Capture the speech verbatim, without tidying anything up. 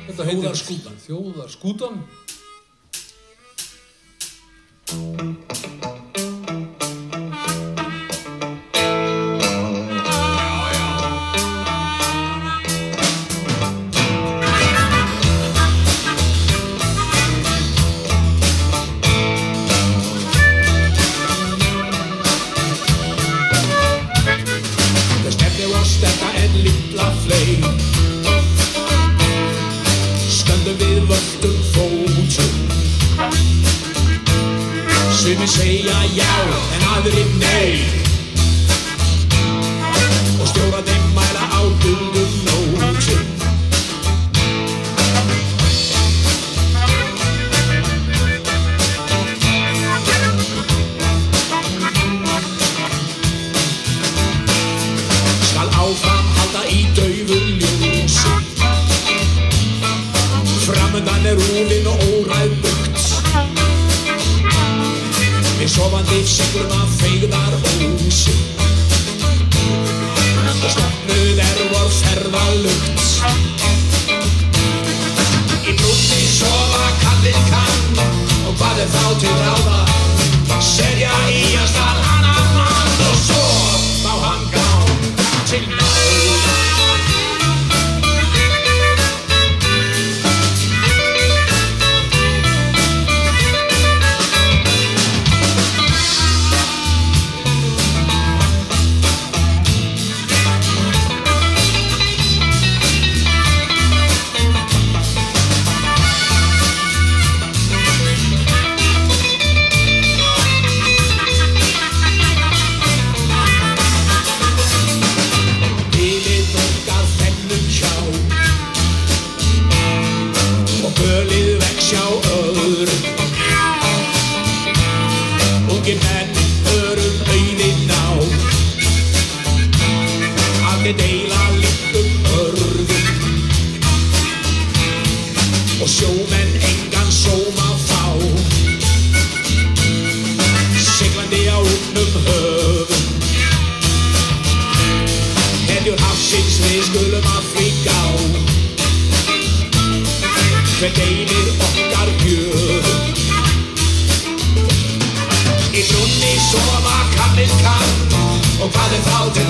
Þetta heitir Þjóðarskútan. Þjóðarskútan. Sumir segja já, en aðrir nei. Og stjórarnir mæla á dulnum nótum. Skal áfram halda í daufu ljósi. Framundan er úlin og óræð bugt. Við sofandi siglum af feigðarósi. Og stofnuð er vor ferðalugt. Í brúnni sofa kallinn kann. Og hvað er þá til ráða? Setja í að stað annan mann. Og svo má hann gán til náða. Ungir menn örum auðin ná. Allir deila litlum örðum. Og sjómenn engan sóma fá. Siglandi á útnum höfum. Hetjur hafsins við skulum að flíka á. Hver deilir okkar gjöfum. Í brúnni sofa kallinn kann. Og hvað er þá til